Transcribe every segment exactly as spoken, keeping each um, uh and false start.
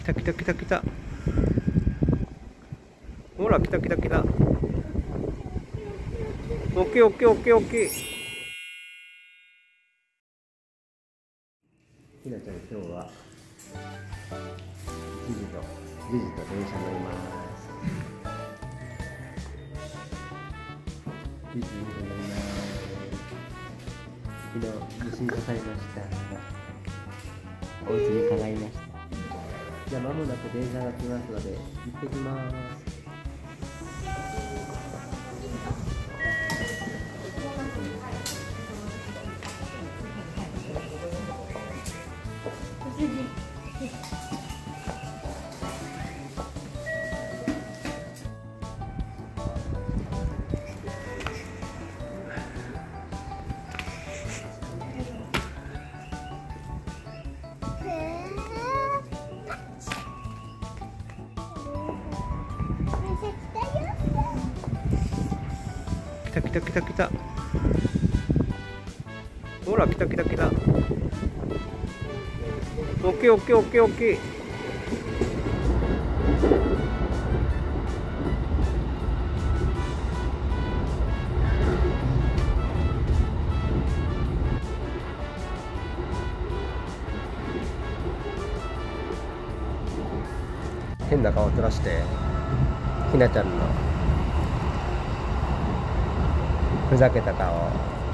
た来た来た来た。ほら来た来た来た。オッケーオッケーオッケーオッケー。ひなちゃん今日はじじとじじと電車乗ります。じじと乗ります。昨日地震刺さりました。お家に伺いました。じゃあ間もなく電車が来ますので行ってきます。来た来た来た来た。ほら来た来た来た。オッケーオッケーオッケーオッケー。変な顔を撮らして、ひなちゃんのふざけた顔。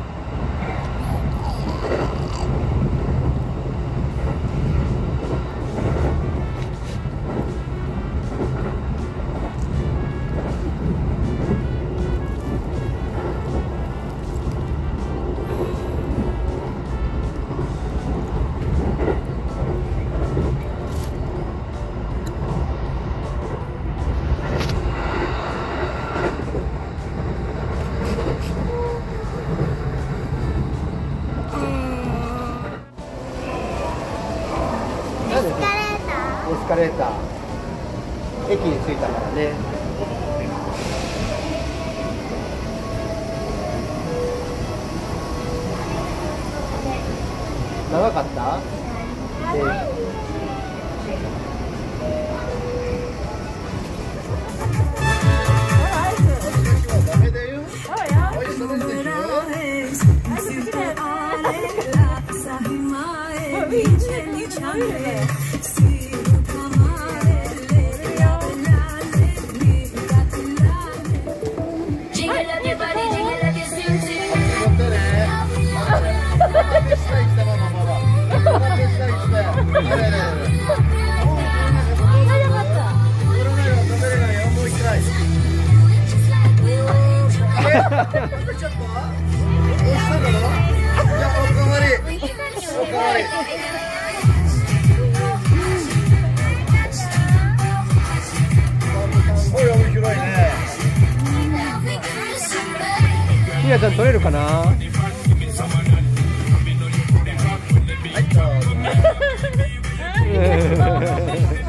エスカレーター、駅に着いたからね。長かった？えーひなちゃん取れるかな。はい、どうぞ。